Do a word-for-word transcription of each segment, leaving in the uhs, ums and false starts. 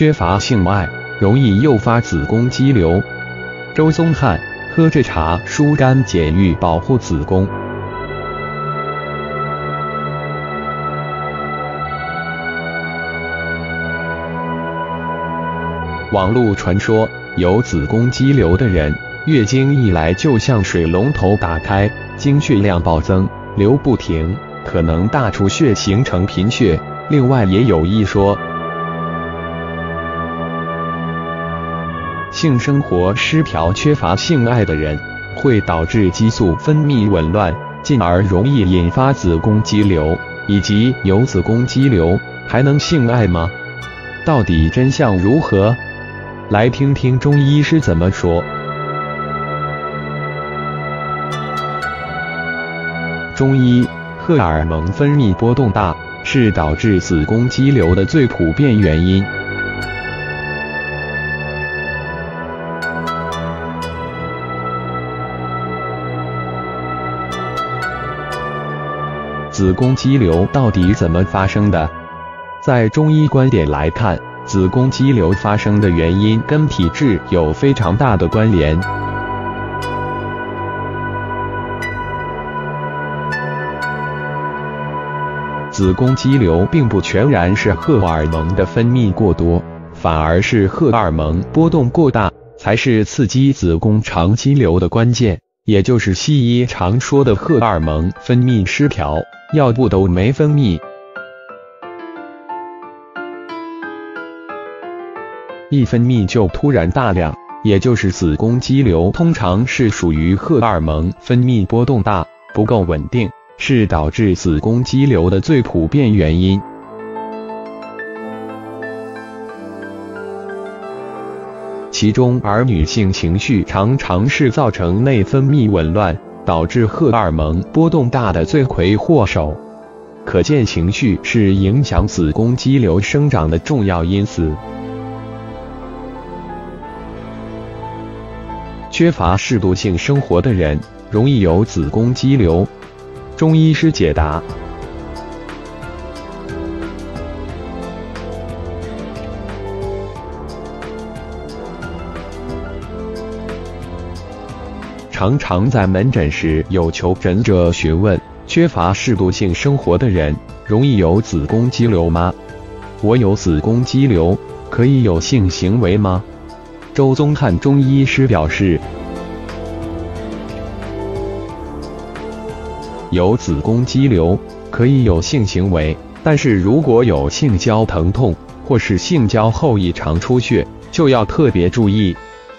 缺乏性爱，容易诱发子宫肌瘤。周宗翰，喝这茶疏肝解郁，保护子宫。网络传说，有子宫肌瘤的人，月经一来就像水龙头打开，经血量暴增，流不停，可能大出血形成贫血。另外也有一说，性生活失调、缺乏性爱的人，会导致激素分泌紊乱，进而容易引发子宫肌瘤，以及有子宫肌瘤还能性爱吗？到底真相如何？来听听中医师怎么说。中医，荷尔蒙分泌波动大，是导致子宫肌瘤的最普遍原因。子宫肌瘤到底怎么发生的？在中医观点来看，子宫肌瘤发生的原因跟体质有非常大的关联。子宫肌瘤并不全然是荷尔蒙的分泌过多，反而是荷尔蒙波动过大，才是刺激子宫长肌瘤的关键，也就是西医常说的荷尔蒙分泌失调，要不都没分泌。一分泌就突然大量，也就是子宫肌瘤，通常是属于荷尔蒙分泌波动大，不够稳定，是导致子宫肌瘤的最普遍原因。其中而女性情绪常常是造成内分泌紊乱，导致荷尔蒙波动大的罪魁祸首。可见情绪是影响子宫肌瘤生长的重要因素。缺乏适度性生活的人，容易有子宫肌瘤。中医师解答：常常在门诊时有求诊者询问，缺乏适度性生活的人，容易有子宫肌瘤吗？我有子宫肌瘤，可以有性行为吗？周宗翰中医师表示，有子宫肌瘤可以有性行为，但是如果有性交疼痛或是性交后异常出血，就要特别注意。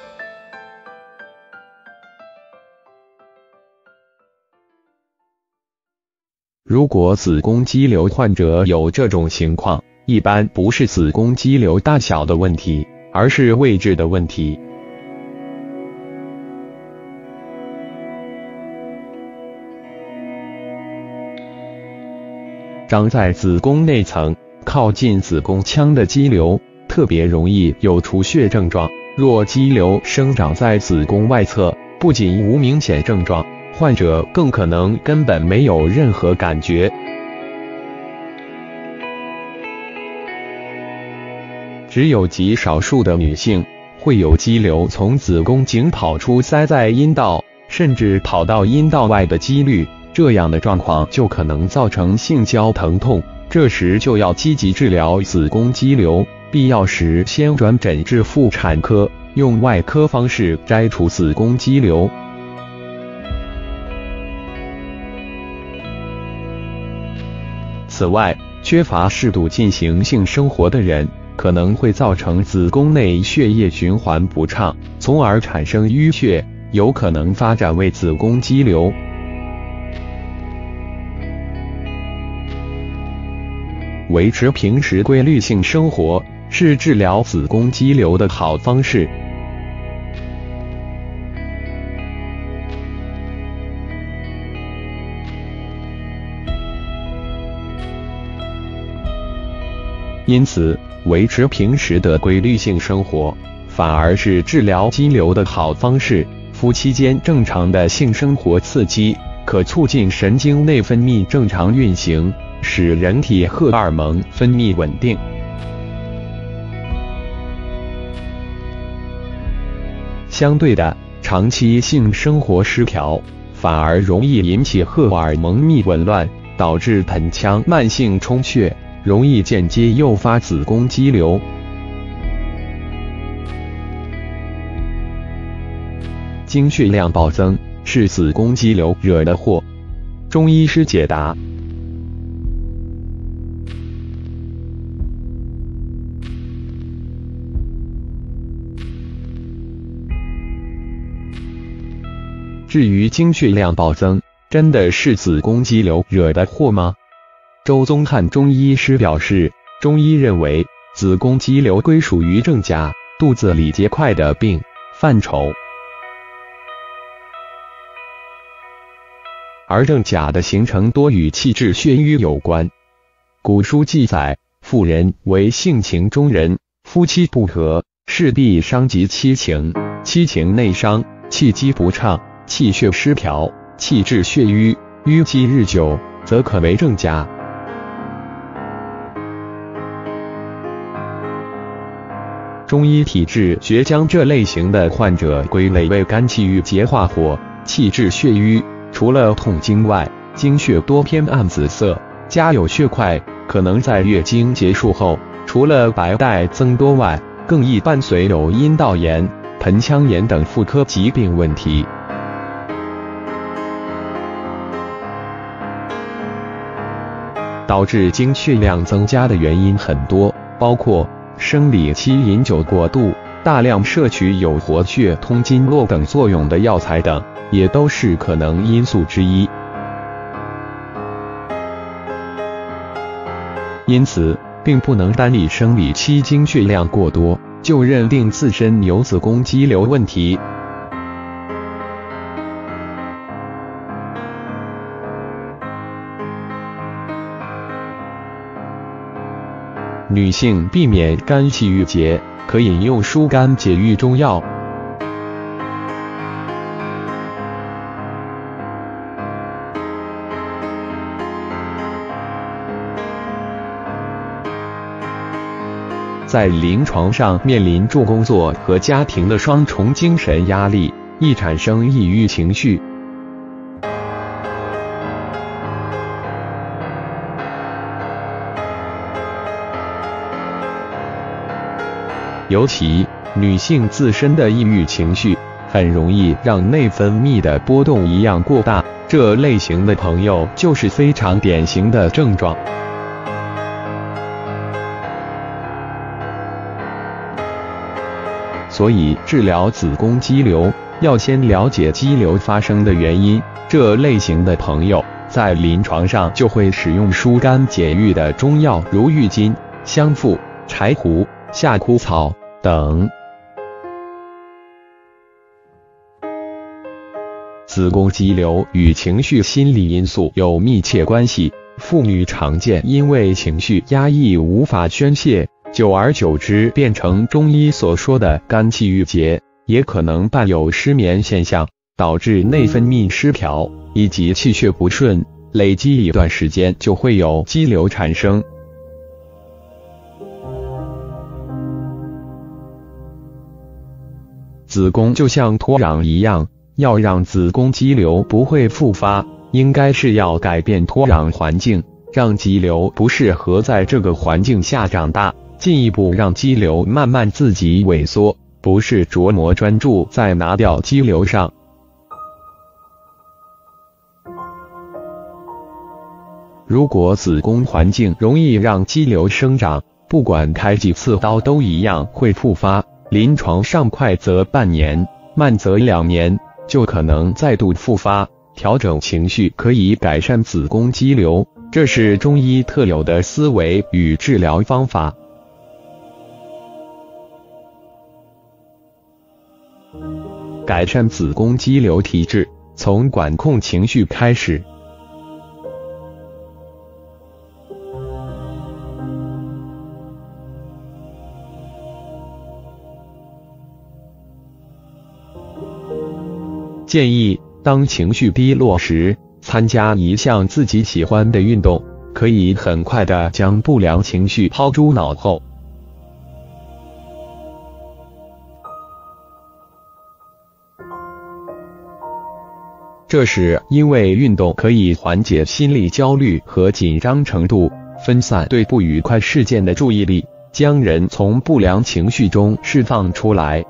如果子宫肌瘤患者有这种情况，一般不是子宫肌瘤大小的问题，而是位置的问题。长在子宫内层，靠近子宫腔的肌瘤，特别容易有出血症状。若肌瘤生长在子宫外侧，不仅无明显症状，患者更可能根本没有任何感觉。只有极少数的女性会有肌瘤从子宫颈跑出塞在阴道，甚至跑到阴道外的几率，这样的状况就可能造成性交疼痛，这时就要积极治疗子宫肌瘤，必要时先转诊至妇产科，用外科方式摘除子宫肌瘤。此外，缺乏适度进行性生活的人，可能会造成子宫内血液循环不畅，从而产生淤血，有可能发展为子宫肌瘤。维持平时规律性生活，是治疗子宫肌瘤的好方式。因此，维持平时的规律性生活，反而是治疗肌瘤的好方式。夫妻间正常的性生活刺激，可促进神经内分泌正常运行，使人体荷尔蒙分泌稳定。 相对的，长期性生活失调反而容易引起荷尔蒙泌紊乱，导致盆腔慢性充血，容易间接诱发子宫肌瘤。经血量暴增是子宫肌瘤惹的祸。中医师解答：至于经血量暴增，真的是子宫肌瘤惹的祸吗？周宗翰中医师表示，中医认为子宫肌瘤归属于正甲肚子里结块的病范畴，而正甲的形成多与气滞血瘀有关。古书记载，妇人为性情中人，夫妻不和，势必伤及妻情，妻情内伤，气机不畅，气血失调，气滞血瘀，淤积日久，则可为正甲。中医体质学将这类型的患者归类为肝气郁结化火，气滞血瘀。除了痛经外，经血多偏暗紫色，加有血块，可能在月经结束后，除了白带增多外，更易伴随有阴道炎、盆腔炎等妇科疾病问题。导致经血量增加的原因很多，包括生理期饮酒过度、大量摄取有活血通经络等作用的药材等，也都是可能因素之一。因此，并不能单以生理期经血量过多就认定自身有子宫肌瘤问题。女性避免肝气郁结，可饮用疏肝解郁中药。在临床上面临住工作和家庭的双重精神压力，易产生抑郁情绪。尤其女性自身的抑郁情绪，很容易让内分泌的波动一样过大，这类型的朋友就是非常典型的症状。所以治疗子宫肌瘤，要先了解肌瘤发生的原因。这类型的朋友在临床上就会使用疏肝解郁的中药，如郁金、香附、柴胡、夏枯草等。子宫肌瘤与情绪心理因素有密切关系，妇女常见因为情绪压抑无法宣泄，久而久之变成中医所说的肝气郁结，也可能伴有失眠现象，导致内分泌失调以及气血不顺，累积一段时间就会有肌瘤产生。子宫就像土壤一样，要让子宫肌瘤不会复发，应该是要改变土壤环境，让肌瘤不适合在这个环境下长大，进一步让肌瘤慢慢自己萎缩，不是琢磨专注在拿掉肌瘤上。如果子宫环境容易让肌瘤生长，不管开几次刀都一样会复发，临床上快则半年，慢则两年，就可能再度复发。调整情绪可以改善子宫肌瘤，这是中医特有的思维与治疗方法。改善子宫肌瘤体质，从管控情绪开始。建议当情绪低落时，参加一项自己喜欢的运动，可以很快地将不良情绪抛诸脑后。 这是因为运动可以缓解心理焦虑和紧张程度，分散对不愉快事件的注意力，将人从不良情绪中释放出来。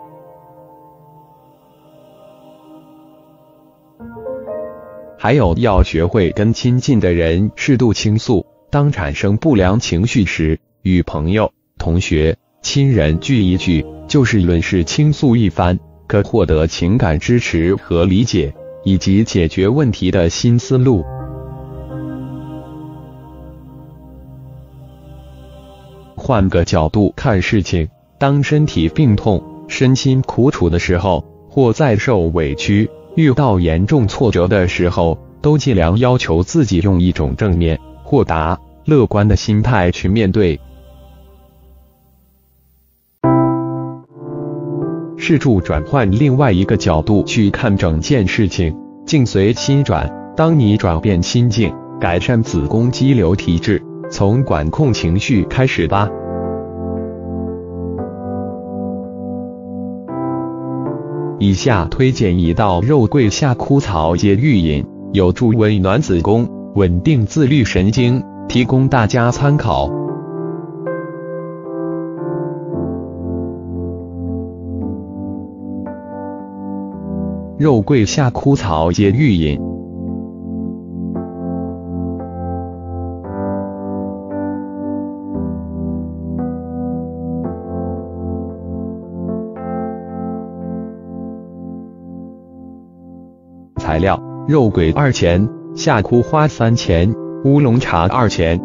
还有要学会跟亲近的人适度倾诉，当产生不良情绪时，与朋友、同学、亲人聚一聚，就事论事倾诉一番，可获得情感支持和理解，以及解决问题的新思路。换个角度看事情，当身体病痛、身心苦楚的时候，或在受委屈、遇到严重挫折的时候，都尽量要求自己用一种正面、豁达、乐观的心态去面对。试着转换另外一个角度去看整件事情，境随心转。当你转变心境，改善子宫肌瘤体质，从管控情绪开始吧。以下推荐一道肉桂夏枯草节育饮，有助温暖子宫，稳定自律神经，提供大家参考。肉桂夏枯草节育饮。材料：肉桂二钱，夏枯花三钱，乌龙茶二钱。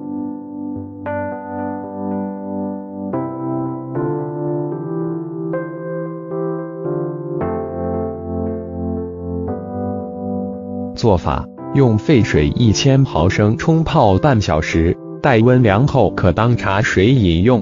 做法：用沸水一千毫升冲泡半小时，待温凉后可当茶水饮用。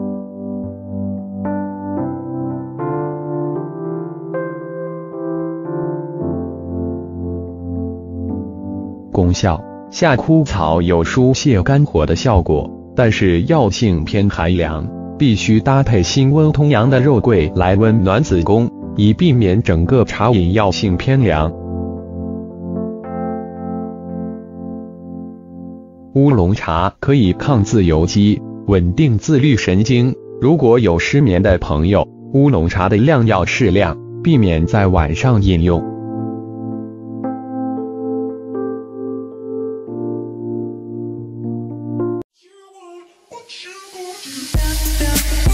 功效：夏枯草有疏泄肝火的效果，但是药性偏寒凉，必须搭配辛温通阳的肉桂来温暖子宫，以避免整个茶饮药性偏凉。乌龙茶可以抗自由基，稳定自律神经。如果有失眠的朋友，乌龙茶的量要适量，避免在晚上饮用。 What you want, what you want.